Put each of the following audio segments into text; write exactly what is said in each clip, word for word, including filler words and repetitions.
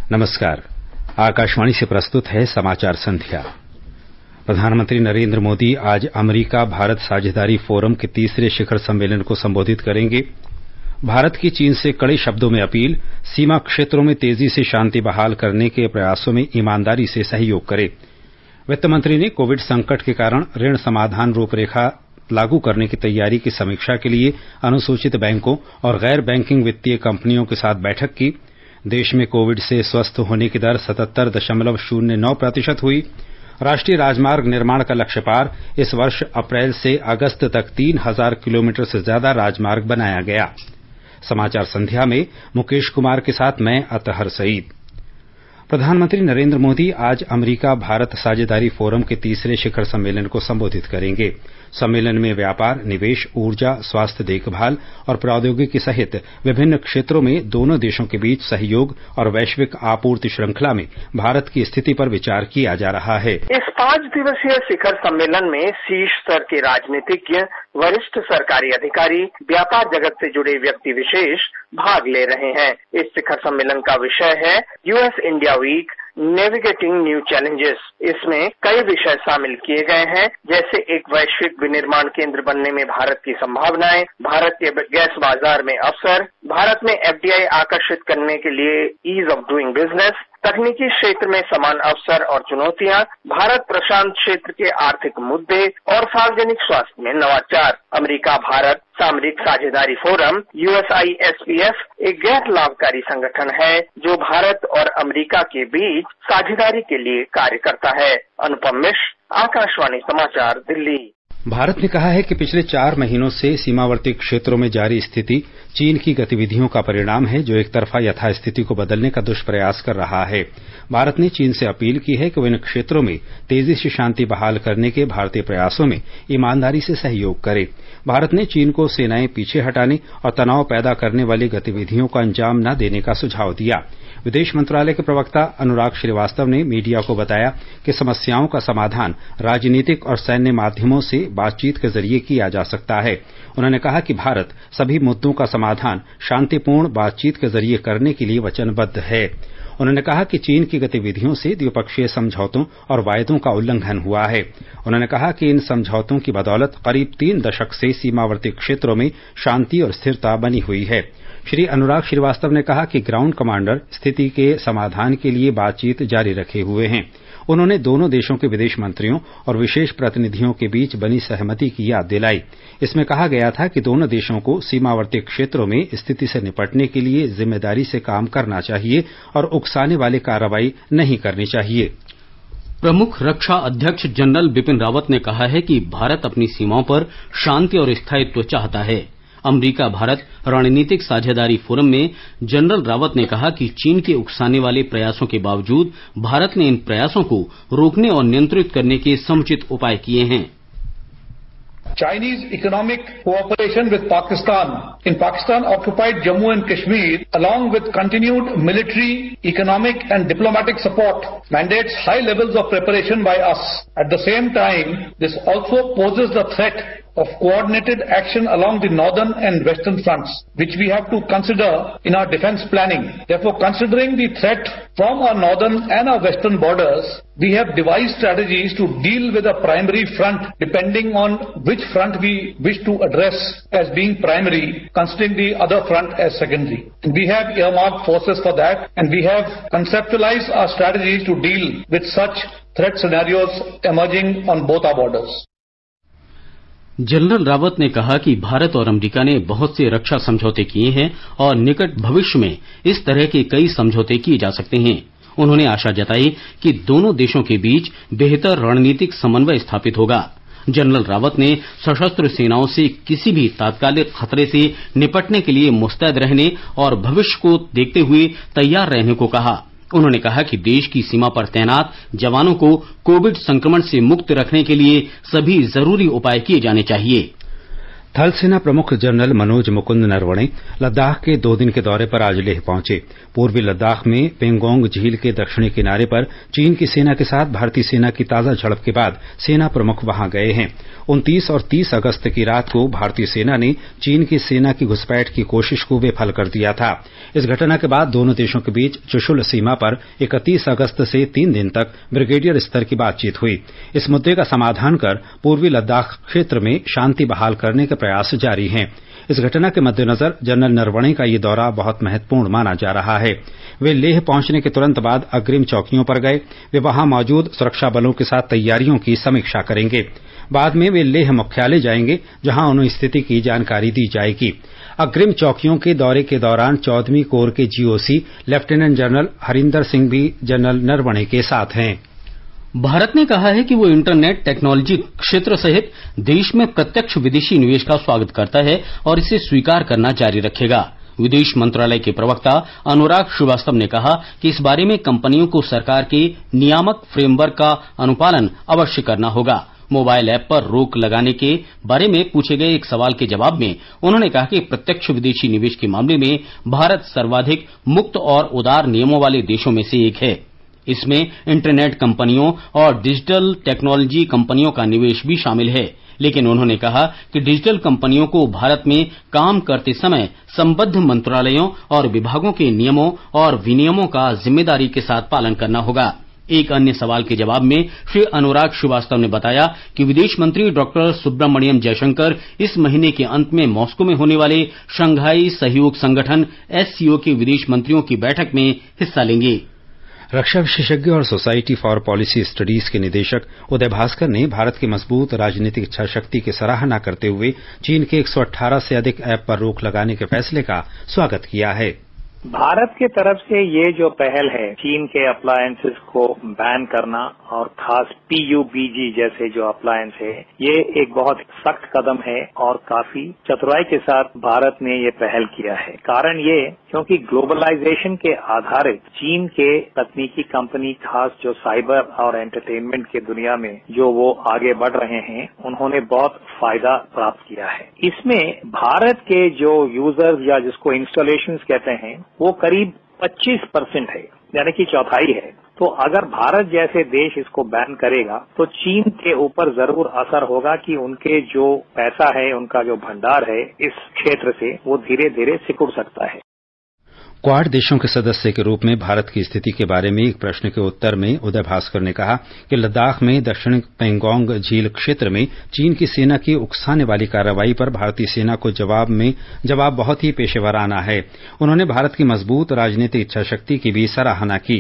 नमस्कार। आकाशवाणी से प्रस्तुत है समाचार संध्या। प्रधानमंत्री नरेंद्र मोदी आज अमेरिका भारत साझेदारी फोरम के तीसरे शिखर सम्मेलन को संबोधित करेंगे। भारत की चीन से कड़े शब्दों में अपील, सीमा क्षेत्रों में तेजी से शांति बहाल करने के प्रयासों में ईमानदारी से सहयोग करे। वित्त मंत्री ने कोविड संकट के कारण ऋण समाधान रूपरेखा लागू करने की तैयारी की समीक्षा के लिए अनुसूचित बैंकों और गैर बैंकिंग वित्तीय कंपनियों के साथ बैठक की। देश में कोविड से स्वस्थ होने की दर सतहत्तर दशमलव शून्य नौ प्रतिशत हुई। राष्ट्रीय राजमार्ग निर्माण का लक्ष्य पार, इस वर्ष अप्रैल से अगस्त तक तीन हजार किलोमीटर से ज्यादा राजमार्ग बनाया गया। समाचार संध्या में मुकेश कुमार के साथ मैं अतहर सईद। प्रधानमंत्री नरेंद्र मोदी आज अमेरिका भारत साझेदारी फोरम के तीसरे शिखर सम्मेलन को संबोधित करेंगे। सम्मेलन में व्यापार, निवेश, ऊर्जा, स्वास्थ्य देखभाल और प्रौद्योगिकी सहित विभिन्न क्षेत्रों में दोनों देशों के बीच सहयोग और वैश्विक आपूर्ति श्रृंखला में भारत की स्थिति पर विचार किया जा रहा है। इस पांच दिवसीय शिखर सम्मेलन में शीर्ष स्तर के राजनीतिज्ञ, वरिष्ठ सरकारी अधिकारी, व्यापार जगत से जुड़े व्यक्ति विशेष भाग ले रहे हैं। इस शिखर सम्मेलन का विषय है US India week, navigating new challenges. इसमें कई विषय शामिल किए गए हैं, जैसे एक वैश्विक विनिर्माण केंद्र बनने में भारत की संभावनाएं, भारत के गैस बाजार में अवसर, भारत में एफडीआई आकर्षित करने के लिए ईज ऑफ डूइंग बिजनेस, तकनीकी क्षेत्र में समान अवसर और चुनौतियां, भारत प्रशांत क्षेत्र के आर्थिक मुद्दे और सार्वजनिक स्वास्थ्य में नवाचार। अमेरिका भारत सामरिक साझेदारी फोरम यूएसआईएसपीएफ एक गैर लाभकारी संगठन है जो भारत और अमेरिका के बीच साझेदारी के लिए कार्य करता है। अनुपम मिश्र, आकाशवाणी समाचार, दिल्ली। भारत ने कहा है कि पिछले चार महीनों से सीमावर्ती क्षेत्रों में जारी स्थिति चीन की गतिविधियों का परिणाम है, जो एक तरफा यथास्थिति को बदलने का दुष्प्रयास कर रहा है। भारत ने चीन से अपील की है कि वो इन क्षेत्रों में तेजी से शांति बहाल करने के भारतीय प्रयासों में ईमानदारी से सहयोग करे। भारत ने चीन को सेनाएं पीछे हटाने और तनाव पैदा करने वाली गतिविधियों को अंजाम न देने का सुझाव दिया। विदेश मंत्रालय के प्रवक्ता अनुराग श्रीवास्तव ने मीडिया को बताया कि समस्याओं का समाधान राजनीतिक और सैन्य माध्यमों से बातचीत के जरिए किया जा सकता है। उन्होंने कहा कि भारत सभी मुद्दों का समाधान शांतिपूर्ण बातचीत के जरिए करने के लिए वचनबद्ध है। उन्होंने कहा कि चीन की गतिविधियों से द्विपक्षीय समझौतों और वायदों का उल्लंघन हुआ है। उन्होंने कहा कि इन समझौतों की बदौलत करीब तीन दशक से सीमावर्ती क्षेत्रों में शांति और स्थिरता बनी हुई है। श्री अनुराग श्रीवास्तव ने कहा कि ग्राउंड कमांडर स्थिति के समाधान के लिए बातचीत जारी रखे हुए हैं। उन्होंने दोनों देशों के विदेश मंत्रियों और विशेष प्रतिनिधियों के बीच बनी सहमति की याद दिलाई। इसमें कहा गया था कि दोनों देशों को सीमावर्ती क्षेत्रों में स्थिति से निपटने के लिए जिम्मेदारी से काम करना चाहिए और उकसाने वाली कार्रवाई नहीं करनी चाहिए। प्रमुख रक्षा अध्यक्ष जनरल बिपिन रावत ने कहा है कि भारत अपनी सीमाओं पर शांति और स्थायित्व चाहता है। अमेरिका भारत रणनीतिक साझेदारी फोरम में जनरल रावत ने कहा कि चीन के उकसाने वाले प्रयासों के बावजूद भारत ने इन प्रयासों को रोकने और नियंत्रित करने के समुचित उपाय किए हैं। Chinese economic cooperation with Pakistan in Pakistan occupied Jammu and Kashmir, along with continued military, economic and diplomatic support, mandates high levels of preparation by us. At the same time, this also poses the threat of coordinated action along the northern and western fronts, which we have to consider in our defense planning. Therefore, considering the threat from our northern and our western borders, we have devised strategies to deal with a primary front depending on which front we wish to address as being primary, considering the other front as secondary. We have earmarked forces for that, and we have conceptualized our strategies to deal with such threat scenarios emerging on both our borders. General Rawat ने कहा कि भारत और America ने बहुत से रक्षा समझौते किए हैं और निकट भविष्य में इस तरह के कई समझौते किए जा सकते हैं। उन्होंने आशा जताई कि दोनों देशों के बीच बेहतर रणनीतिक समन्वय स्थापित होगा। जनरल रावत ने सशस्त्र सेनाओं से किसी भी तात्कालिक खतरे से निपटने के लिए मुस्तैद रहने और भविष्य को देखते हुए तैयार रहने को कहा। उन्होंने कहा कि देश की सीमा पर तैनात जवानों को कोविड संक्रमण से मुक्त रखने के लिए सभी जरूरी उपाय किए जाने चाहिए। थल सेना प्रमुख जनरल मनोज मुकुंद नरवणे लद्दाख के दो दिन के दौरे पर आज लेह पहुंचे। पूर्वी लद्दाख में पेंगोंग झील के दक्षिणी किनारे पर चीन की सेना के साथ भारतीय सेना की ताजा झड़प के बाद सेना प्रमुख वहां गए हैं। उनतीस और तीस अगस्त की रात को भारतीय सेना ने चीन की सेना की घुसपैठ की कोशिश को विफल कर दिया था। इस घटना के बाद दोनों देशों के बीच चुशुल सीमा पर इकतीस अगस्त से तीन दिन तक ब्रिगेडियर स्तर की बातचीत हुई। इस मुद्दे का समाधान कर पूर्वी लद्दाख क्षेत्र में शांति बहाल करने के प्रयास जारी हैं। इस घटना के मद्देनजर जनरल नरवणे का ये दौरा बहुत महत्वपूर्ण माना जा रहा है। वे लेह पहुंचने के तुरंत बाद अग्रिम चौकियों पर गए। वे वहां मौजूद सुरक्षा बलों के साथ तैयारियों की समीक्षा करेंगे। बाद में वे लेह मुख्यालय जाएंगे, जहां उन्हें स्थिति की जानकारी दी जाएगी। अग्रिम चौकियों के दौरे के दौरान चौदहवीं कोर के GOC lieutenant general Harinder Singh भी जनरल नरवणे के साथ हैं। भारत ने कहा है कि वो इंटरनेट टेक्नोलॉजी क्षेत्र सहित देश में प्रत्यक्ष विदेशी निवेश का स्वागत करता है और इसे स्वीकार करना जारी रखेगा। विदेश मंत्रालय के प्रवक्ता अनुराग श्रीवास्तव ने कहा कि इस बारे में कंपनियों को सरकार के नियामक फ्रेमवर्क का अनुपालन अवश्य करना होगा। मोबाइल ऐप पर रोक लगाने के बारे में पूछे गए एक सवाल के जवाब में उन्होंने कहा कि प्रत्यक्ष विदेशी निवेश के मामले में भारत सर्वाधिक मुक्त और उदार नियमों वाले देशों में से एक है। इसमें इंटरनेट कंपनियों और डिजिटल टेक्नोलॉजी कंपनियों का निवेश भी शामिल है, लेकिन उन्होंने कहा कि डिजिटल कंपनियों को भारत में काम करते समय संबद्ध मंत्रालयों और विभागों के नियमों और विनियमों का जिम्मेदारी के साथ पालन करना होगा। एक अन्य सवाल के जवाब में श्री अनुराग श्रीवास्तव ने बताया कि विदेश मंत्री डॉक्टर सुब्रमण्यम जयशंकर इस महीने के अंत में मॉस्को में होने वाले शंघाई सहयोग संगठन एससीओ के विदेश मंत्रियों की बैठक में हिस्सा लेंगे। रक्षा विशेषज्ञ और सोसाइटी फॉर पॉलिसी स्टडीज के निदेशक उदय भास्कर ने भारत की मजबूत राजनीतिक इच्छा शक्ति की सराहना करते हुए चीन के एक सौ अठारह से अधिक ऐप पर रोक लगाने के फैसले का स्वागत किया है। भारत की तरफ से ये जो पहल है चीन के अप्लायंसेस को बैन करना और खास पीयूबीजी जैसे जो अप्लायंस है, ये एक बहुत सख्त कदम है और काफी चतुराई के साथ भारत ने ये पहल किया है। कारण ये क्योंकि ग्लोबलाइजेशन के आधारित चीन के तकनीकी कंपनी खास जो साइबर और एंटरटेनमेंट के दुनिया में जो वो आगे बढ़ रहे हैं, उन्होंने बहुत फायदा प्राप्त किया है। इसमें भारत के जो यूजर्स या जिसको इंस्टॉलेशंस कहते हैं वो करीब पच्चीस परसेंट है, यानी कि चौथाई है। तो अगर भारत जैसे देश इसको बैन करेगा तो चीन के ऊपर जरूर असर होगा कि उनके जो पैसा है, उनका जो भंडार है इस क्षेत्र से वो धीरे धीरे सिकुड़ सकता है। क्वाड देशों के सदस्य के रूप में भारत की स्थिति के बारे में एक प्रश्न के उत्तर में उदय भास्कर ने कहा कि लद्दाख में दक्षिण पेंगोंग झील क्षेत्र में चीन की सेना की उकसाने वाली कार्रवाई पर भारतीय सेना को जवाब में जवाब बहुत ही पेशेवराना है। उन्होंने भारत की मजबूत राजनीतिक इच्छा शक्ति की भी सराहना की।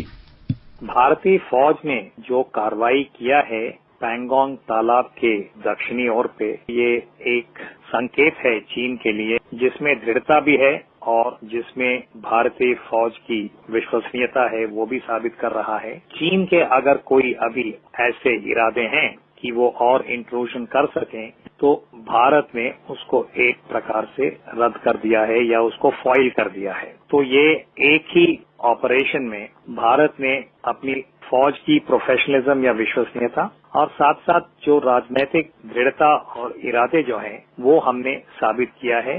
भारतीय फौज ने जो कार्रवाई किया है पेंगोंग तालाब के दक्षिणी ओर पे, ये एक संकेत है चीन के लिए जिसमें दृढ़ता भी है और जिसमें भारतीय फौज की विश्वसनीयता है वो भी साबित कर रहा है। चीन के अगर कोई अभी ऐसे इरादे हैं कि वो और इंट्रूजन कर सकें तो भारत ने उसको एक प्रकार से रद्द कर दिया है या उसको फॉइल कर दिया है। तो ये एक ही ऑपरेशन में भारत ने अपनी फौज की प्रोफेशनलिज्म या विश्वसनीयता और साथ साथ जो राजनीतिक दृढ़ता और इरादे जो हैं वो हमने साबित किया है।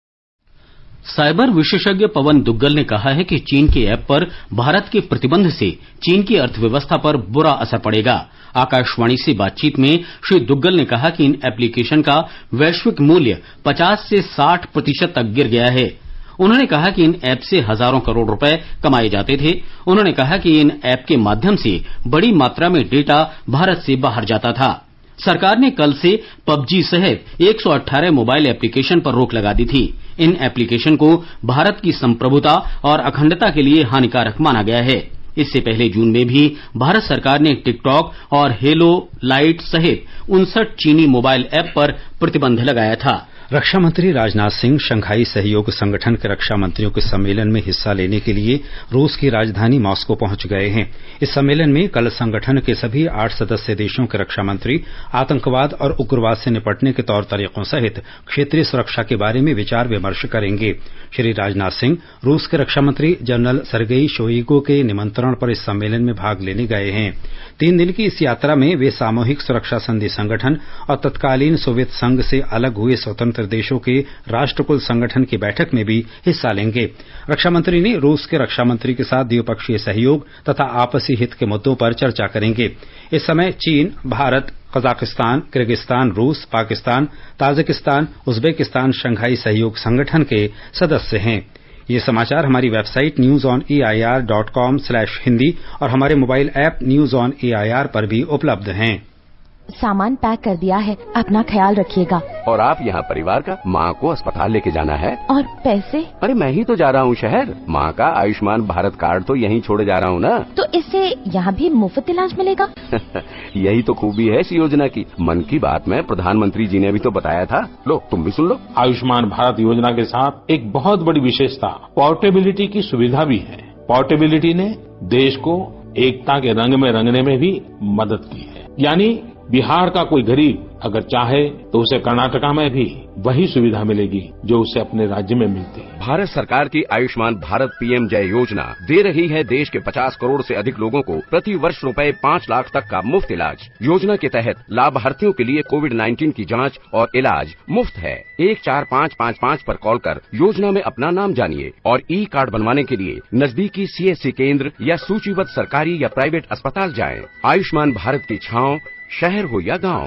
साइबर विशेषज्ञ पवन दुग्गल ने कहा है कि चीन के ऐप पर भारत के प्रतिबंध से चीन की अर्थव्यवस्था पर बुरा असर पड़ेगा। आकाशवाणी से बातचीत में श्री दुग्गल ने कहा कि इन एप्लीकेशन का वैश्विक मूल्य पचास से साठ प्रतिशत तक गिर गया है। उन्होंने कहा कि इन ऐप से हजारों करोड़ रुपए कमाए जाते थे। उन्होंने कहा कि इन ऐप के माध्यम से बड़ी मात्रा में डेटा भारत से बाहर जाता था। सरकार ने कल से पबजी सहित एक सौ अठारह मोबाइल एप्लीकेशन पर रोक लगा दी थी। इन एप्लीकेशन को भारत की संप्रभुता और अखंडता के लिए हानिकारक माना गया है। इससे पहले जून में भी भारत सरकार ने टिकटॉक और हेलो लाइट सहित उनसठ चीनी मोबाइल ऐप पर प्रतिबंध लगाया था। रक्षा मंत्री राजनाथ सिंह शंघाई सहयोग संगठन के रक्षा मंत्रियों के सम्मेलन में हिस्सा लेने के लिए रूस की राजधानी मॉस्को पहुंच गए हैं। इस सम्मेलन में कल संगठन के सभी आठ सदस्य देशों के रक्षा मंत्री आतंकवाद और उग्रवाद से निपटने के तौर तरीकों सहित क्षेत्रीय सुरक्षा के बारे में विचार विमर्श करेंगे। श्री राजनाथ सिंह रूस के रक्षा मंत्री जनरल सर्गेई शोइगु के निमंत्रण पर इस सम्मेलन में भाग लेने गए हैं। तीन दिन की इस यात्रा में वे सामूहिक सुरक्षा संधि संगठन और तत्कालीन सोवियत संघ से अलग हुए स्वतंत्र मित्र देशों के राष्ट्रकुल संगठन की बैठक में भी हिस्सा लेंगे। रक्षा मंत्री ने रूस के रक्षा मंत्री के साथ द्विपक्षीय सहयोग तथा आपसी हित के मुद्दों पर चर्चा करेंगे। इस समय चीन, भारत, कजाकिस्तान, किर्गिस्तान, रूस, पाकिस्तान, ताजिकिस्तान, उज्बेकिस्तान शंघाई सहयोग संगठन के सदस्य हैं। ये समाचार हमारी website news on A I R dot com slash Hindi और हमारे mobile app news on A I R पर भी उपलब्ध हैं। सामान पैक कर दिया है, अपना ख्याल रखिएगा। और आप यहाँ परिवार का, माँ को अस्पताल लेके जाना है। और पैसे? अरे मैं ही तो जा रहा हूँ शहर। माँ का आयुष्मान भारत कार्ड तो यहीं छोड़े जा रहा हूँ ना। तो इससे यहाँ भी मुफ्त इलाज मिलेगा? यही तो खूबी है इस योजना की। मन की बात में प्रधानमंत्री जी ने भी तो बताया था। लो तुम भी सुन लो। आयुष्मान भारत योजना के साथ एक बहुत बड़ी विशेषता पोर्टेबिलिटी की सुविधा भी है। पोर्टेबिलिटी ने देश को एकता के रंग में रंगने में भी मदद की है। यानी बिहार का कोई गरीब अगर चाहे तो उसे कर्नाटका में भी वही सुविधा मिलेगी जो उसे अपने राज्य में मिलती है। भारत सरकार की आयुष्मान भारत पीएम जय योजना दे रही है देश के पचास करोड़ से अधिक लोगों को प्रति वर्ष रुपए पाँच लाख तक का मुफ्त इलाज। योजना के तहत लाभार्थियों के लिए कोविड नाइन्टीन की जांच और इलाज मुफ्त है। एक चार पाँच पाँच पाँच पर कॉल कर योजना में अपना नाम जानिए और ई कार्ड बनवाने के लिए नजदीकी सीएससी केंद्र या सूचीबद्ध सरकारी या प्राइवेट अस्पताल जाएं। आयुष्मान भारत की छांव शहर हो या गांव।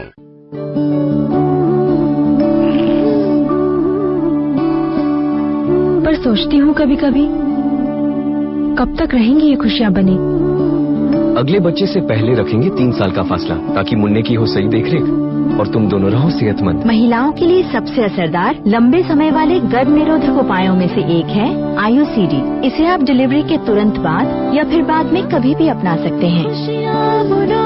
पर सोचती हूँ कभी कभी कब तक रहेंगी ये खुशियाँ बनी। अगले बच्चे से पहले रखेंगे तीन साल का फासला ताकि मुन्ने की हो सही देखरेख और तुम दोनों रहो सेहतमंद। महिलाओं के लिए सबसे असरदार लंबे समय वाले गर्भ निरोधक उपायों में से एक है आयुसीडी। इसे आप डिलीवरी के तुरंत बाद या फिर बाद में कभी भी अपना सकते हैं।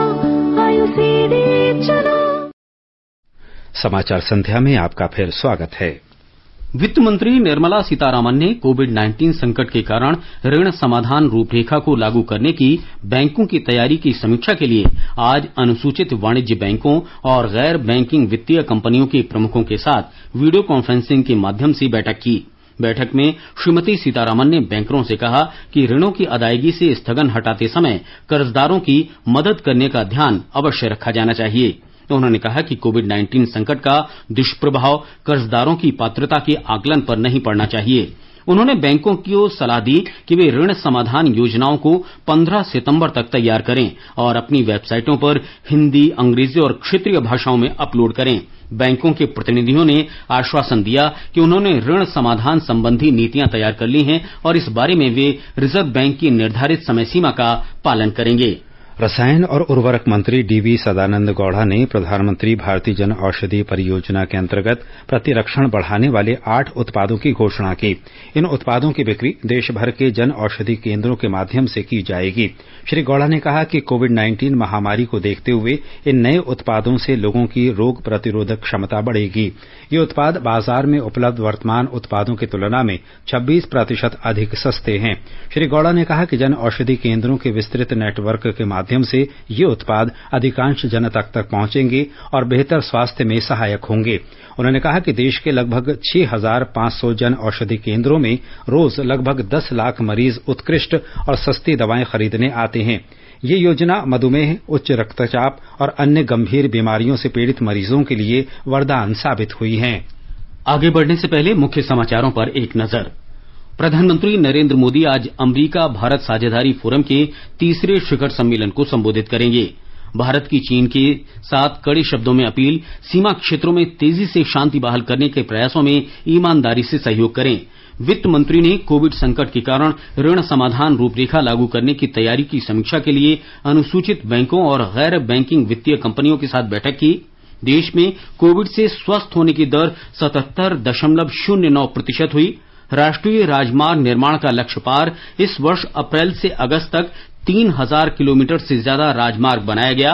समाचार संध्या में आपका फिर स्वागत है। वित्त मंत्री निर्मला सीतारामन ने कोविड नाइन्टीन संकट के कारण ऋण समाधान रूपरेखा को लागू करने की बैंकों की तैयारी की समीक्षा के लिए आज अनुसूचित वाणिज्य बैंकों और गैर बैंकिंग वित्तीय कंपनियों के प्रमुखों के साथ वीडियो कॉन्फ्रेंसिंग के माध्यम से बैठक की। बैठक में श्रीमती सीतारामन ने बैंकरों से कहा कि ऋणों की अदायगी से स्थगन हटाते समय कर्जदारों की मदद करने का ध्यान अवश्य रखा जाना चाहिए। तो उन्होंने कहा कि कोविड नाइन्टीन संकट का दुष्प्रभाव कर्जदारों की पात्रता के आकलन पर नहीं पड़ना चाहिए। उन्होंने बैंकों को सलाह दी कि वे ऋण समाधान योजनाओं को पंद्रह सितंबर तक तैयार करें और अपनी वेबसाइटों पर हिंदी, अंग्रेजी और क्षेत्रीय भाषाओं में अपलोड करें। बैंकों के प्रतिनिधियों ने आश्वासन दिया कि उन्होंने ऋण समाधान संबंधी नीतियां तैयार कर ली हैं और इस बारे में वे रिजर्व बैंक की निर्धारित समय सीमा का पालन करेंगे। रसायन और उर्वरक मंत्री डीवी सदानंद गौड़ा ने प्रधानमंत्री भारतीय जन औषधि परियोजना के अंतर्गत प्रतिरक्षण बढ़ाने वाले आठ उत्पादों की घोषणा की। इन उत्पादों की बिक्री देश भर के जन औषधि केंद्रों के माध्यम से की जाएगी। श्री गौड़ा ने कहा कि कोविड नाइन्टीन महामारी को देखते हुए इन नए उत्पादों से लोगों की रोग प्रतिरोधक क्षमता बढ़ेगी। ये उत्पाद बाजार में उपलब्ध वर्तमान उत्पादों की तुलना में छब्बीस प्रतिशत अधिक सस्ते हैं। श्री गौड़ा ने कहा कि जन औषधि केंद्रों के विस्तृत नेटवर्क के माध्यम से ये उत्पाद अधिकांश जनता तक पहुंचेंगे और बेहतर स्वास्थ्य में सहायक होंगे। उन्होंने कहा कि देश के लगभग छह हजार पाँच सौ जन औषधि केंद्रों में रोज लगभग दस लाख मरीज उत्कृष्ट और सस्ती दवाएं खरीदने आते हैं। ये योजना मधुमेह, उच्च रक्तचाप और अन्य गंभीर बीमारियों से पीड़ित मरीजों के लिए वरदान साबित हुई है। आगे बढ़ने से पहले मुख्य समाचारों पर एक नजर। प्रधानमंत्री नरेंद्र मोदी आज अमरीका भारत साझेदारी फोरम के तीसरे शिखर सम्मेलन को संबोधित करेंगे। भारत की चीन के साथ कड़े शब्दों में अपील, सीमा क्षेत्रों में तेजी से शांति बहाल करने के प्रयासों में ईमानदारी से सहयोग करें। वित्त मंत्री ने कोविड संकट के कारण ऋण समाधान रूपरेखा लागू करने की तैयारी की समीक्षा के लिए अनुसूचित बैंकों और गैर बैंकिंग वित्तीय कंपनियों के साथ बैठक की। देश में कोविड से स्वस्थ होने की दर सतहत्तर दशमलव शून्य नौ प्रतिशत हुई। राष्ट्रीय राजमार्ग निर्माण का लक्ष्य पार, इस वर्ष अप्रैल से अगस्त तक तीन हजार किलोमीटर से ज्यादा राजमार्ग बनाया गया।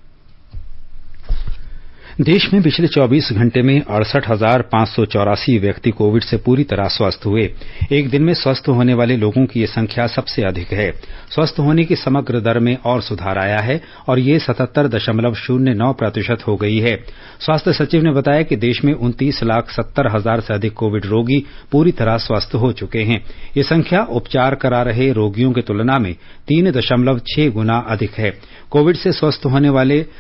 देश में पिछले चौबीस घंटे में अड़सठ हजार पाँच सौ चौरासी व्यक्ति कोविड से पूरी तरह स्वस्थ हुए। एक दिन में स्वस्थ होने वाले लोगों की ये संख्या सबसे अधिक है। स्वस्थ होने की समग्र दर में और सुधार आया है और ये सतहत्तर दशमलव शून्य नौ प्रतिशत हो गई है। स्वास्थ्य सचिव ने बताया कि देश में उनतीस लाख सत्तर हजार से अधिक कोविड रोगी पूरी तरह स्वस्थ हो चुके हैं। ये संख्या उपचार करा रहे रोगियों की तुलना में तीन दशमलव छह गुना अधिक है। कोविड से स्वस्थ होने वाले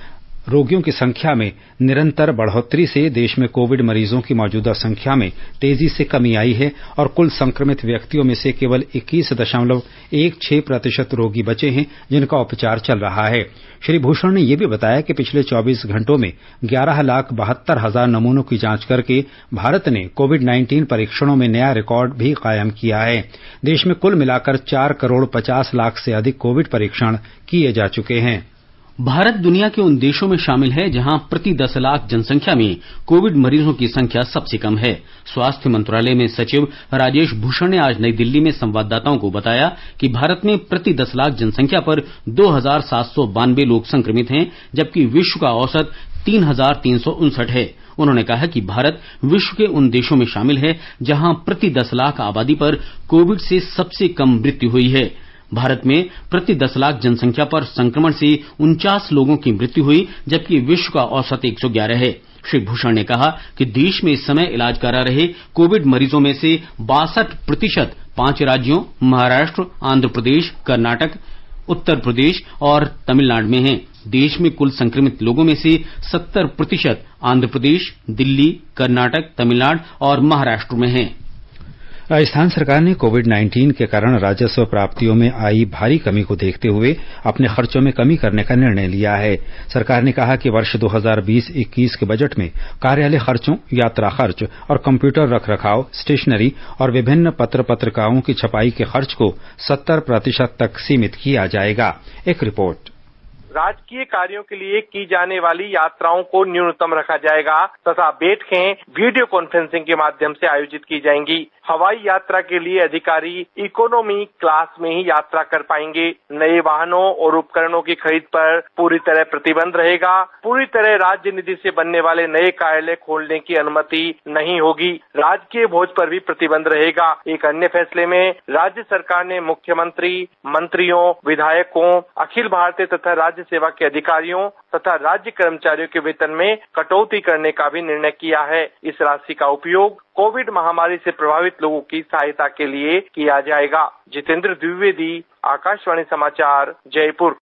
रोगियों की संख्या में निरंतर बढ़ोतरी से देश में कोविड मरीजों की मौजूदा संख्या में तेजी से कमी आई है और कुल संक्रमित व्यक्तियों में से केवल इक्कीस दशमलव एक छह प्रतिशत रोगी बचे हैं जिनका उपचार चल रहा है। श्री भूषण ने यह भी बताया कि पिछले चौबीस घंटों में ग्यारह लाख बहत्तर हजार नमूनों की जांच करके भारत ने कोविड नाइन्टीन परीक्षणों में नया रिकॉर्ड भी कायम किया है। देश में कुल मिलाकर चार करोड़ पचास लाख से अधिक कोविड परीक्षण किए जा चुके हैं। भारत दुनिया के उन देशों में शामिल है जहां प्रति दस लाख जनसंख्या में कोविड मरीजों की संख्या सबसे कम है। स्वास्थ्य मंत्रालय में सचिव राजेश भूषण ने आज नई दिल्ली में संवाददाताओं को बताया कि भारत में प्रति दस लाख जनसंख्या पर दो हजार सात सौ बानवे लोग संक्रमित हैं, जबकि विश्व का औसत तीन हजार तीन सौ उनसठ है। उन्होंने कहा कि भारत विश्व के उन देशों में शामिल है जहां प्रति दस लाख आबादी पर कोविड से सबसे कम मृत्यु हुई है। भारत में प्रति दस लाख जनसंख्या पर संक्रमण से उनचास लोगों की मृत्यु हुई, जबकि विश्व का औसत एक सौ ग्यारह है। श्री भूषण ने कहा कि देश में इस समय इलाज करा रहे कोविड मरीजों में से बासठ प्रतिशत पांच राज्यों महाराष्ट्र, आंध्र प्रदेश, कर्नाटक, उत्तर प्रदेश और तमिलनाडु में हैं। देश में कुल संक्रमित लोगों में से सत्तर प्रतिशत आंध्र प्रदेश, दिल्ली, कर्नाटक, तमिलनाडु और महाराष्ट्र में हैं। राजस्थान सरकार ने कोविड नाइन्टीन के कारण राजस्व प्राप्तियों में आई भारी कमी को देखते हुए अपने खर्चों में कमी करने का निर्णय लिया है। सरकार ने कहा कि वर्ष दो हजार बीस इक्कीस के बजट में कार्यालय खर्चों, यात्रा खर्च और कंप्यूटर रखरखाव, स्टेशनरी और विभिन्न पत्र पत्रिकाओं की छपाई के खर्च को सत्तर प्रतिशत तक सीमित किया जाएगा। एक रिपोर्ट। राजकीय कार्यों के लिए की जाने वाली यात्राओं को न्यूनतम रखा जाएगा तथा बैठकें वीडियो कॉन्फ्रेंसिंग के माध्यम से आयोजित की जाएंगी। हवाई यात्रा के लिए अधिकारी इकोनॉमी क्लास में ही यात्रा कर पाएंगे। नए वाहनों और उपकरणों की खरीद पर पूरी तरह प्रतिबंध रहेगा। पूरी तरह राज्य निधि से बनने वाले नए कार्यालय खोलने की अनुमति नहीं होगी। राजकीय भोज पर भी प्रतिबंध रहेगा। एक अन्य फैसले में राज्य सरकार ने मुख्यमंत्री, मंत्रियों, विधायकों, अखिल भारतीय तथा राज्य सेवा के अधिकारियों तथा राज्य कर्मचारियों के वेतन में कटौती करने का भी निर्णय किया है। इस राशि का उपयोग कोविड महामारी से प्रभावित लोगों की सहायता के लिए किया जाएगा। जितेंद्र द्विवेदी, आकाशवाणी समाचार, जयपुर।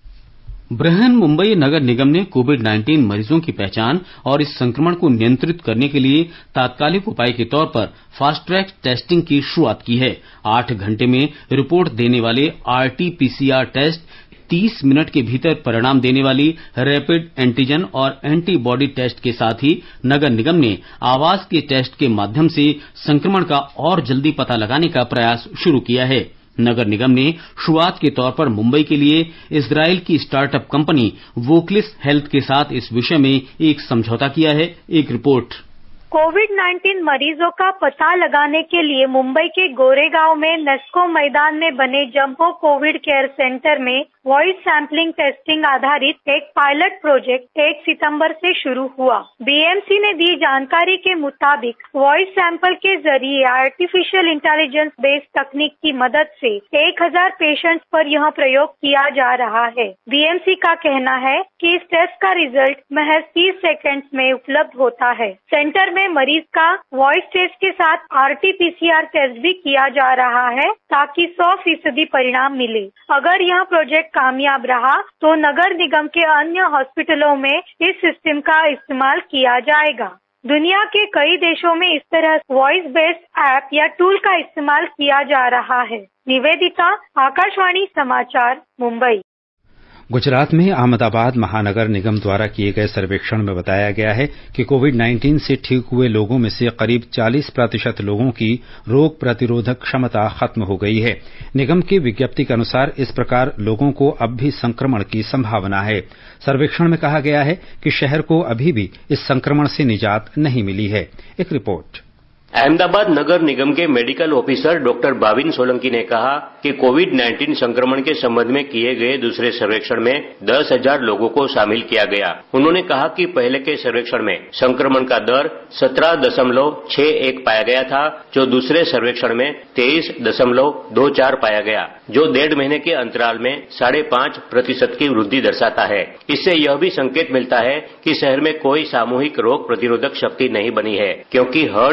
बृहन मुंबई नगर निगम ने कोविड नाइन्टीन मरीजों की पहचान और इस संक्रमण को नियंत्रित करने के लिए तात्कालिक उपाय के तौर पर फास्ट ट्रैक टेस्टिंग की शुरुआत की है। आठ घंटे में रिपोर्ट देने वाले आरटी पीसीआर टेस्ट, तीस मिनट के भीतर परिणाम देने वाली रैपिड एंटीजन और एंटीबॉडी टेस्ट के साथ ही नगर निगम ने आवाज के टेस्ट के माध्यम से संक्रमण का और जल्दी पता लगाने का प्रयास शुरू किया है। नगर निगम ने शुरुआत के तौर पर मुंबई के लिए इजराइल की स्टार्टअप कंपनी वोकलिस हेल्थ के साथ इस विषय में एक समझौता किया है। एक रिपोर्ट। कोविड नाइन्टीन मरीजों का पता लगाने के लिए मुंबई के गोरेगांव में नेस्को मैदान में बने जंबो कोविड केयर सेंटर में वॉइस सैंपलिंग टेस्टिंग आधारित एक पायलट प्रोजेक्ट एक सितंबर से शुरू हुआ। बीएमसी ने दी जानकारी के मुताबिक वॉइस सैंपल के जरिए आर्टिफिशियल इंटेलिजेंस बेस्ड तकनीक की मदद से एक हजार पेशेंट्स पर यह प्रयोग किया जा रहा है। बीएमसी का कहना है कि इस टेस्ट का रिजल्ट महज तीस सेकेंड्स में उपलब्ध होता है। सेंटर में मरीज का वॉइस टेस्ट के साथ आरटीपीसीआर टेस्ट भी किया जा रहा है ताकि सौ फीसदी परिणाम मिले। अगर यह प्रोजेक्ट कामयाब रहा तो नगर निगम के अन्य हॉस्पिटलों में इस सिस्टम का इस्तेमाल किया जाएगा। दुनिया के कई देशों में इस तरह वॉइस बेस्ड ऐप या टूल का इस्तेमाल किया जा रहा है। निवेदिता, आकाशवाणी समाचार, मुंबई। गुजरात में अहमदाबाद महानगर निगम द्वारा किए गए सर्वेक्षण में बताया गया है कि कोविड नाइन्टीन से ठीक हुए लोगों में से करीब चालीस प्रतिशत लोगों की रोग प्रतिरोधक क्षमता खत्म हो गई है। निगम की विज्ञप्ति के अनुसार इस प्रकार लोगों को अब भी संक्रमण की संभावना है। सर्वेक्षण में कहा गया है कि शहर को अभी भी इस संक्रमण से निजात नहीं मिली है। एक रिपोर्ट। अहमदाबाद नगर निगम के medical officer doctor Bavin Solanki ने कहा कि कोविड नाइन्टीन संक्रमण के संबंध में किए गए दूसरे सर्वेक्षण में दस हजार लोगों को शामिल किया गया। उन्होंने कहा कि पहले के सर्वेक्षण में संक्रमण का दर सत्रह दशमलव छह एक पाया गया था, जो दूसरे सर्वेक्षण में तेईस दशमलव दो चार पाया गया, जो डेढ़ महीने के अंतराल में साढ़े पांच प्रतिशत की वृद्धि दर्शाता है। इससे यह भी संकेत मिलता है कि शहर में कोई सामूहिक रोग प्रतिरोधक शक्ति नहीं बनी है, क्योंकि हर्ड इम्यूनिटी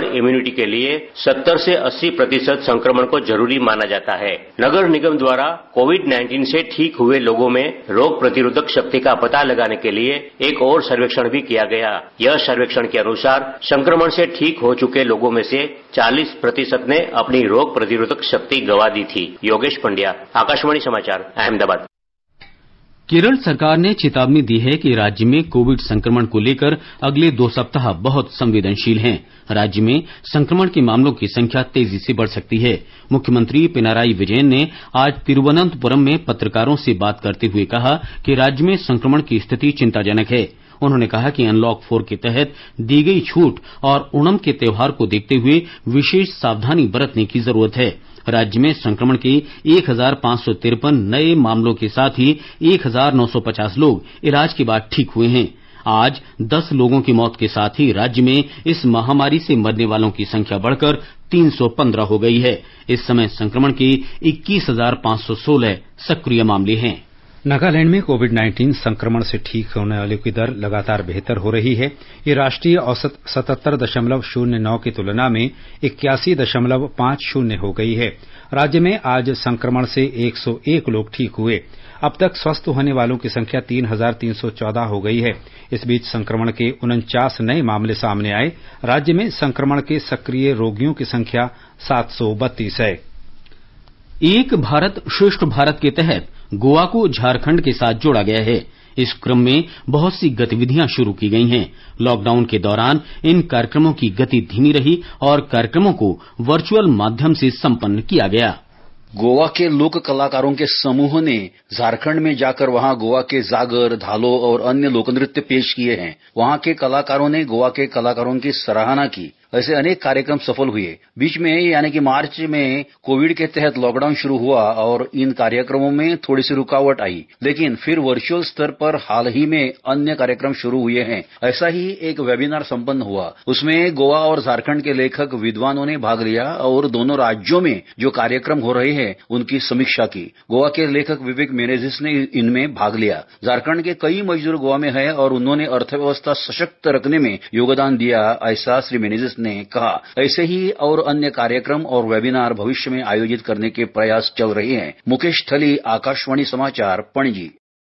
इम्यूनिटी के लिए सत्तर से अस्सी प्रतिशत संक्रमण को जरूरी माना जाता है। नगर निगम द्वारा कोविड नाइन्टीन से ठीक हुए लोगों में रोग प्रतिरोधक शक्ति का पता लगाने के लिए एक और सर्वेक्षण भी किया गया। यह सर्वेक्षण के अनुसार संक्रमण से ठीक हो चुके लोगों में से चालीस प्रतिशत ने अपनी रोग प्रतिरोधक शक्ति गंवा दी थी। योगेश पंड्या, आकाशवाणी समाचार, अहमदाबाद। केरल सरकार ने चेतावनी दी है कि राज्य में कोविड संक्रमण को लेकर अगले दो सप्ताह बहुत संवेदनशील हैं। राज्य में संक्रमण के मामलों की संख्या तेजी से बढ़ सकती है। मुख्यमंत्री पिनाराई विजयन ने आज तिरुवनंतपुरम में पत्रकारों से बात करते हुए कहा कि राज्य में संक्रमण की स्थिति चिंताजनक है। उन्होंने कहा कि अनलॉक फोर के तहत दी गई छूट और ओणम के त्योहार को देखते हुए विशेष सावधानी बरतने की जरूरत है। राज्य में संक्रमण के एक हजार पांच सौ तिरपन नए मामलों के साथ ही एक हजार नौ सौ पचास लोग इलाज के बाद ठीक हुए हैं। आज दस लोगों की मौत के साथ ही राज्य में इस महामारी से मरने वालों की संख्या बढ़कर तीन सौ पंद्रह हो गई है। इस समय संक्रमण के इक्कीस हजार पांच सौ सोलह सक्रिय मामले हैं। नागालैंड में कोविड नाइन्टीन संक्रमण से ठीक होने वालों की दर लगातार बेहतर हो रही है। ये राष्ट्रीय औसत सतहत्तर दशमलव शून्य नौ की तुलना में इक्यासी दशमलव पांच शून्य हो गई है। राज्य में आज संक्रमण से एक सौ एक लोग ठीक हुए। अब तक स्वस्थ होने वालों की संख्या तीन हजार तीन सौ चौदह हो गई है। इस बीच संक्रमण के उनचास नए मामले सामने आए। राज्य में संक्रमण के सक्रिय रोगियों की संख्या सात सौ बत्तीस है। एक भारत श्रेष्ठ भारत के तहत गोवा को झारखंड के साथ जोड़ा गया है। इस क्रम में बहुत सी गतिविधियां शुरू की गई हैं। लॉकडाउन के दौरान इन कार्यक्रमों की गति धीमी रही और कार्यक्रमों को वर्चुअल माध्यम से संपन्न किया गया। गोवा के लोक कलाकारों के समूह ने झारखंड में जाकर वहां गोवा के जागर, धालो और अन्य लोक नृत्य पेश किए हैं। वहां के कलाकारों ने गोवा के कलाकारों की सराहना की। ऐसे अनेक कार्यक्रम सफल हुए। बीच में यानी कि मार्च में कोविड के तहत लॉकडाउन शुरू हुआ और इन कार्यक्रमों में थोड़ी सी रुकावट आई, लेकिन फिर वर्चुअल स्तर पर हाल ही में अन्य कार्यक्रम शुरू हुए हैं। ऐसा ही एक वेबिनार संपन्न हुआ। उसमें गोवा और झारखंड के लेखक विद्वानों ने भाग लिया और दोनों राज्यों में जो कार्यक्रम हो रहे हैं उनकी समीक्षा की। गोवा के लेखक विवेक मेनेजिस ने इनमें भाग लिया। झारखंड के कई मजदूर गोवा में हैं और उन्होंने अर्थव्यवस्था सशक्त रखने में योगदान दिया, ऐसा श्री मेनेजिस ने कहा। ऐसे ही और अन्य कार्यक्रम और वेबिनार भविष्य में आयोजित करने के प्रयास चल रहे हैं। मुकेश थली, आकाशवाणी समाचार, पणजी।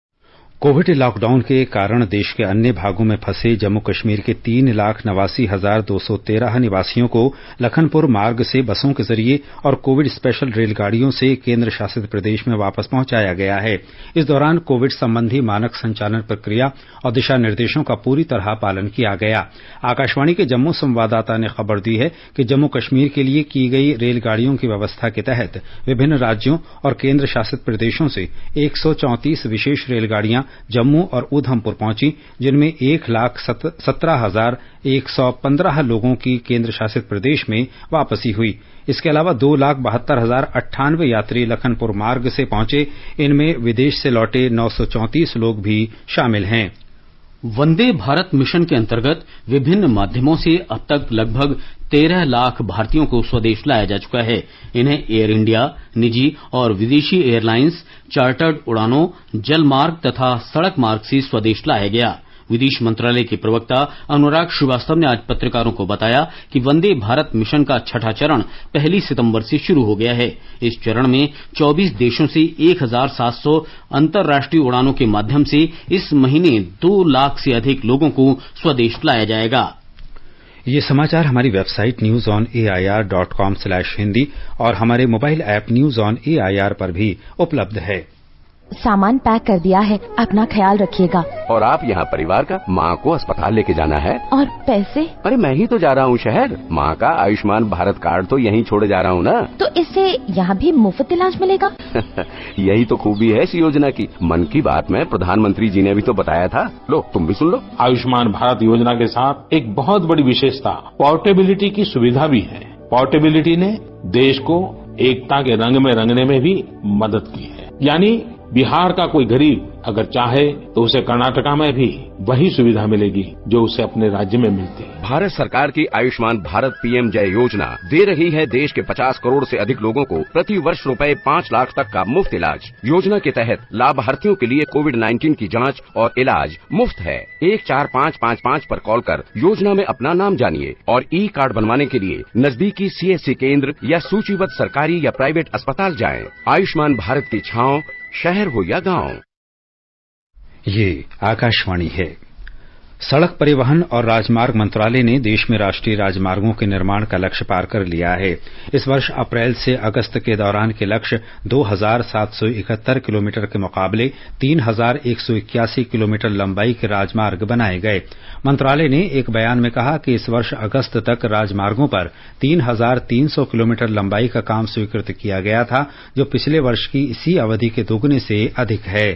कोविड लॉकडाउन के कारण देश के अन्य भागों में फंसे जम्मू कश्मीर के तीन लाख नवासी हजार दो सौ तेरह निवासियों को लखनपुर मार्ग से बसों के जरिए और कोविड स्पेशल रेलगाड़ियों से केंद्र शासित प्रदेश में वापस पहुंचाया गया है। इस दौरान कोविड संबंधी मानक संचालन प्रक्रिया और दिशा निर्देशों का पूरी तरह पालन किया गया। आकाशवाणी के जम्मू संवाददाता ने खबर दी है कि जम्मू कश्मीर के लिए की गई रेलगाड़ियों की व्यवस्था के तहत विभिन्न राज्यों और केंद्र शासित प्रदेशों से एक सौ चौंतीस विशेष रेलगाड़ियां जम्मू और उधमपुर पहुंची, जिनमें एक लाख सत्रह हजार एक सौ पंद्रह लोगों की केंद्र शासित प्रदेश में वापसी हुई। इसके अलावा दो लाख बहत्तर हजार अट्ठानवे यात्री लखनपुर मार्ग से पहुंचे। इनमें विदेश से लौटे नौ सौ चौंतीस लोग भी शामिल हैं। वंदे भारत मिशन के अंतर्गत विभिन्न माध्यमों से अब तक लगभग तेरह लाख भारतीयों को स्वदेश लाया जा चुका है। इन्हें एयर इंडिया, निजी और विदेशी एयरलाइंस, चार्टर्ड उड़ानों, जल मार्ग तथा सड़क मार्ग से स्वदेश लाया गया। विदेश मंत्रालय के प्रवक्ता अनुराग श्रीवास्तव ने आज पत्रकारों को बताया कि वंदे भारत मिशन का छठा चरण पहली सितंबर से शुरू हो गया है। इस चरण में चौबीस देशों से एक हजार सात सौ अंतर्राष्ट्रीय उड़ानों के माध्यम से इस महीने दो लाख से अधिक लोगों को स्वदेश लाया जाएगा। ये समाचार हमारी website news on A I R dot com slash Hindi और हमारे mobile app news on A I R पर भी उपलब्ध है। सामान पैक कर दिया है, अपना ख्याल रखिएगा। और आप यहाँ परिवार का माँ को अस्पताल लेके जाना है। और पैसे? अरे मैं ही तो जा रहा हूँ शहर। माँ का आयुष्मान भारत कार्ड तो यहीं छोड़े जा रहा हूँ ना। तो इससे यहाँ भी मुफ्त इलाज मिलेगा? यही तो खूबी है इस योजना की। मन की बात में प्रधानमंत्री जी ने भी तो बताया था। लो तुम भी सुन लो। आयुष्मान भारत योजना के साथ एक बहुत बड़ी विशेषता पोर्टेबिलिटी की सुविधा भी है। पोर्टेबिलिटी ने देश को एकता के रंग में रंगने में भी मदद की है। यानी बिहार का कोई गरीब अगर चाहे तो उसे कर्नाटका में भी वही सुविधा मिलेगी जो उसे अपने राज्य में मिलती है। भारत सरकार की आयुष्मान भारत पीएम जय योजना दे रही है देश के पचास करोड़ से अधिक लोगों को प्रति वर्ष रुपए पाँच लाख तक का मुफ्त इलाज। योजना के तहत लाभार्थियों के लिए कोविड नाइन्टीन की जांच और इलाज मुफ्त है। एक चार पाँच पाँच पाँच पर कॉल कर योजना में अपना नाम जानिए और ई कार्ड बनवाने के लिए नजदीकी सीएससी केंद्र या सूचीबद्ध सरकारी या प्राइवेट अस्पताल जाएं। आयुष्मान भारत की छांव शहर हो या गांव। ये आकाशवाणी है। सड़क परिवहन और राजमार्ग मंत्रालय ने देश में राष्ट्रीय राजमार्गों के निर्माण का लक्ष्य पार कर लिया है। इस वर्ष अप्रैल से अगस्त के दौरान के लक्ष्य दो हजार सात सौ इकहत्तर किलोमीटर के मुकाबले तीन हजार एक सौ इक्यासी किलोमीटर लंबाई के राजमार्ग बनाए गए। मंत्रालय ने एक बयान में कहा कि इस वर्ष अगस्त तक राजमार्गों पर तीन हजार तीन सौ किलोमीटर लंबाई का काम स्वीकृत किया गया था, जो पिछले वर्ष की इसी अवधि के दोगुने से अधिक है।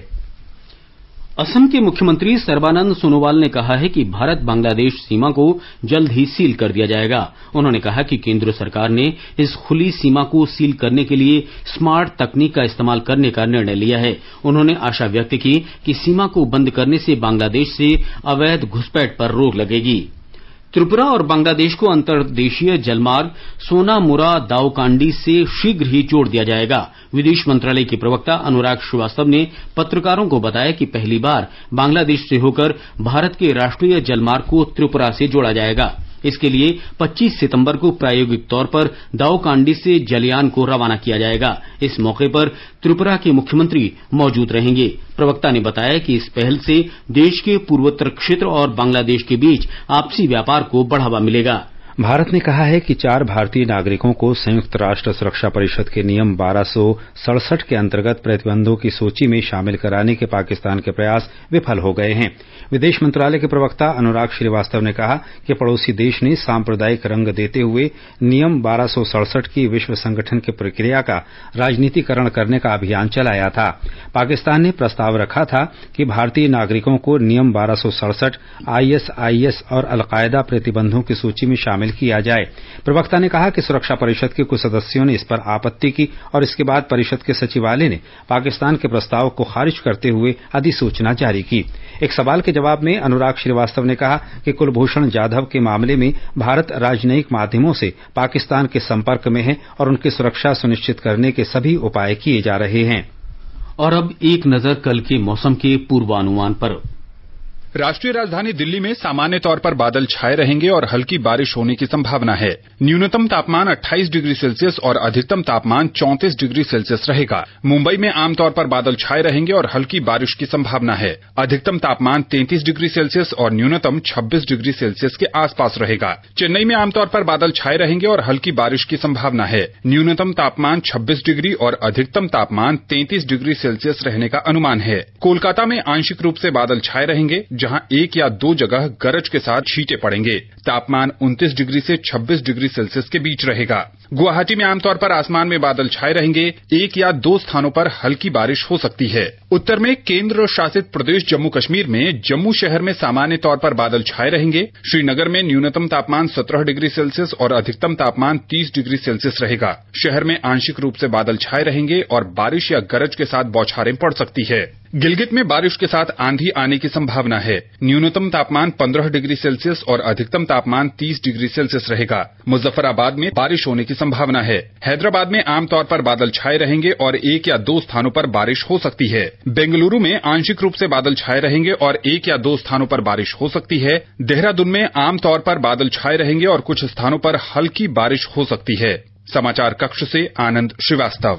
असम के मुख्यमंत्री सर्बानंद सोनोवाल ने कहा है कि भारत बांग्लादेश सीमा को जल्द ही सील कर दिया जाएगा। उन्होंने कहा कि केंद्र सरकार ने इस खुली सीमा को सील करने के लिए स्मार्ट तकनीक का इस्तेमाल करने का निर्णय लिया है। उन्होंने आशा व्यक्त की कि सीमा को बंद करने से बांग्लादेश से अवैध घुसपैठ पर रोक लगेगी। त्रिपुरा और बांग्लादेश को अंतर्देशीय जलमार्ग सोनामुरा दाउकांडी से शीघ्र ही जोड़ दिया जाएगा। विदेश मंत्रालय के प्रवक्ता अनुराग श्रीवास्तव ने पत्रकारों को बताया कि पहली बार बांग्लादेश से होकर भारत के राष्ट्रीय जलमार्ग को त्रिपुरा से जोड़ा जाएगा। इसके लिए पच्चीस सितंबर को प्रायोगिक तौर पर दाउकांडी से जलयान को रवाना किया जाएगा। इस मौके पर त्रिपुरा के मुख्यमंत्री मौजूद रहेंगे। प्रवक्ता ने बताया कि इस पहल से देश के पूर्वोत्तर क्षेत्र और बांग्लादेश के बीच आपसी व्यापार को बढ़ावा मिलेगा। भारत ने कहा है कि चार भारतीय नागरिकों को संयुक्त राष्ट्र सुरक्षा परिषद के नियम बारह सौ सड़सठ के अंतर्गत प्रतिबंधों की सूची में शामिल कराने के पाकिस्तान के प्रयास विफल हो गए हैं। विदेश मंत्रालय के प्रवक्ता अनुराग श्रीवास्तव ने कहा कि पड़ोसी देश ने सांप्रदायिक रंग देते हुए नियम बारह सौ सड़सठ की विश्व संगठन की प्रक्रिया का राजनीतिकरण करने का अभियान चलाया था। पाकिस्तान ने प्रस्ताव रखा था कि भारतीय नागरिकों को नियम बारह सौ सड़सठ आईएसआईएस और अलकायदा प्रतिबंधों की सूची में शामिल किया जाए। प्रवक्ता ने कहा कि सुरक्षा परिषद के कुछ सदस्यों ने इस पर आपत्ति की और इसके बाद परिषद के सचिवालय ने पाकिस्तान के प्रस्ताव को खारिज करते हुए अधिसूचना जारी की। एक सवाल के जवाब में अनुराग श्रीवास्तव ने कहा कि कुलभूषण जाधव के मामले में भारत राजनयिक माध्यमों से पाकिस्तान के संपर्क में है और उनकी सुरक्षा सुनिश्चित करने के सभी उपाय किए जा रहे हैं। और अब एक नजर कल के मौसम के पूर्वानुमान पर। राष्ट्रीय राजधानी दिल्ली में सामान्य तौर पर बादल छाए रहेंगे और हल्की बारिश होने की संभावना है। न्यूनतम तापमान अट्ठाईस डिग्री सेल्सियस और अधिकतम तापमान चौंतीस डिग्री सेल्सियस रहेगा। मुंबई में आमतौर पर बादल छाए रहेंगे और हल्की बारिश की संभावना है। अधिकतम तापमान तैंतीस डिग्री सेल्सियस और न्यूनतम छब्बीस डिग्री सेल्सियस के आसपास रहेगा। चेन्नई में आमतौर पर बादल छाए रहेंगे और हल्की बारिश की संभावना है। न्यूनतम तापमान छब्बीस डिग्री और अधिकतम तापमान तैंतीस डिग्री सेल्सियस रहने का अनुमान है। कोलकाता में आंशिक रूप से बादल छाए रहेंगे, जहां एक या दो जगह गरज के साथ छींटे पड़ेंगे। तापमान उनतीस डिग्री से छब्बीस डिग्री सेल्सियस के बीच रहेगा। गुवाहाटी में आमतौर पर आसमान में बादल छाए रहेंगे। एक या दो स्थानों पर हल्की बारिश हो सकती है। उत्तर में केंद्र शासित प्रदेश जम्मू कश्मीर में जम्मू शहर में सामान्य तौर पर बादल छाए रहेंगे। श्रीनगर में न्यूनतम तापमान सत्रह डिग्री सेल्सियस और अधिकतम तापमान तीस डिग्री सेल्सियस रहेगा। शहर में आंशिक रूप से बादल छाए रहेंगे और बारिश या गरज के साथ बौछारें पड़ सकती है। गिलगित में बारिश के साथ आंधी आने की संभावना है। न्यूनतम तापमान पंद्रह डिग्री सेल्सियस और अधिकतम तापमान तीस डिग्री सेल्सियस रहेगा। मुजफ्फराबाद में बारिश होने की संभावना है। हैदराबाद में आमतौर पर बादल छाए रहेंगे और एक या दो स्थानों पर बारिश हो सकती है। बेंगलुरु में आंशिक रूप से बादल छाए रहेंगे और एक या दो स्थानों पर बारिश हो सकती है। देहरादून में आमतौर पर बादल छाए रहेंगे और कुछ स्थानों पर हल्की बारिश हो सकती है। समाचार कक्ष से आनंद श्रीवास्तव।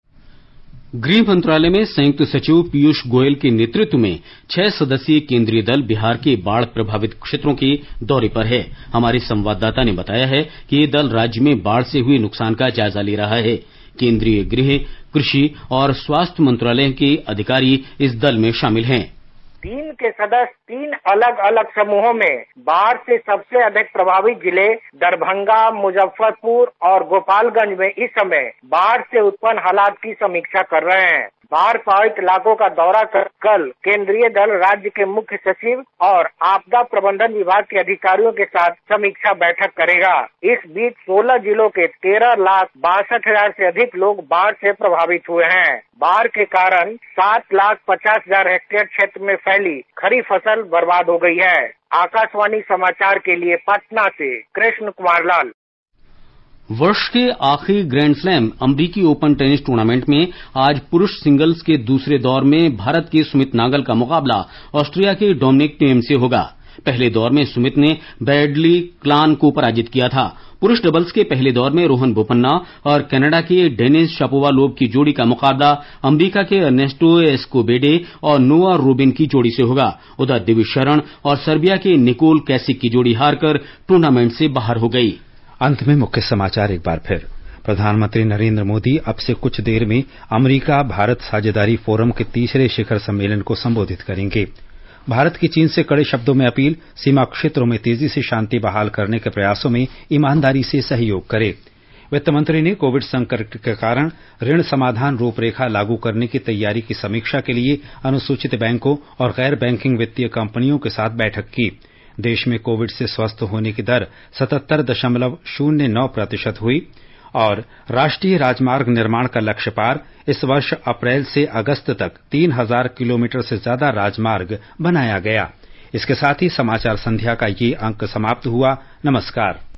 गृह मंत्रालय में संयुक्त सचिव पीयूष गोयल के नेतृत्व में छह सदस्यीय केंद्रीय दल बिहार के बाढ़ प्रभावित क्षेत्रों के दौरे पर है। हमारे संवाददाता ने बताया है कि ये दल राज्य में बाढ़ से हुए नुकसान का जायजा ले रहा है। केंद्रीय गृह, कृषि और स्वास्थ्य मंत्रालय के अधिकारी इस दल में शामिल हैं। टीम के सदस्य तीन अलग अलग समूहों में बाढ़ से सबसे अधिक प्रभावित जिले दरभंगा, मुजफ्फरपुर और गोपालगंज में इस समय बाढ़ से उत्पन्न हालात की समीक्षा कर रहे हैं। बाढ़ प्रभावित इलाकों का दौरा कर कल केंद्रीय दल राज्य के मुख्य सचिव और आपदा प्रबंधन विभाग के अधिकारियों के साथ समीक्षा बैठक करेगा। इस बीच सोलह जिलों के तेरह लाख बासठ हजार से अधिक लोग बाढ़ से प्रभावित हुए हैं। बाढ़ के कारण सात लाख पचास हजार हेक्टेयर क्षेत्र में फैली खड़ी फसल बर्बाद हो गई है। आकाशवाणी समाचार के लिए पटना से कृष्ण कुमार लाल। वर्ष के आखिरी ग्रैंड स्लैम अमरीकी ओपन टेनिस टूर्नामेंट में आज पुरुष सिंगल्स के दूसरे दौर में भारत के सुमित नागल का मुकाबला ऑस्ट्रिया के डोमिनिक थिएम से होगा। पहले दौर में सुमित ने ब्रैडली क्लान को पराजित किया था। पुरुष डबल्स के पहले दौर में रोहन बोपन्ना और कनाडा के डेनिस शापोवालोव की जोड़ी का मुकाबला अमेरिका के अर्नेस्टो एस्कोबेडे और नोआ रूबिन की जोड़ी से होगा। उधर दिविज शरण और सर्बिया के निकोल कैसिक की जोड़ी हारकर टूर्नामेंट से बाहर हो गई। अंत में मुख्य समाचार एक बार फिर। प्रधानमंत्री नरेंद्र मोदी अब से कुछ देर में अमेरिका भारत साझेदारी फोरम के तीसरे शिखर सम्मेलन को संबोधित करेंगे। भारत की चीन से कड़े शब्दों में अपील, सीमा क्षेत्रों में तेजी से शांति बहाल करने के प्रयासों में ईमानदारी से सहयोग करे। वित्त मंत्री ने कोविड संकट के कारण ऋण समाधान रूपरेखा लागू करने की तैयारी की समीक्षा के लिए अनुसूचित बैंकों और गैर बैंकिंग वित्तीय कंपनियों के साथ बैठक की। देश में कोविड से स्वस्थ होने की दर सतहत्तर दशमलव शून्य नौ प्रतिशत हुई और राष्ट्रीय राजमार्ग निर्माण का लक्ष्य पार। इस वर्ष अप्रैल से अगस्त तक तीन हजार किलोमीटर से ज्यादा राजमार्ग बनाया गया। इसके साथ ही समाचार संध्या का ये अंक समाप्त हुआ। नमस्कार।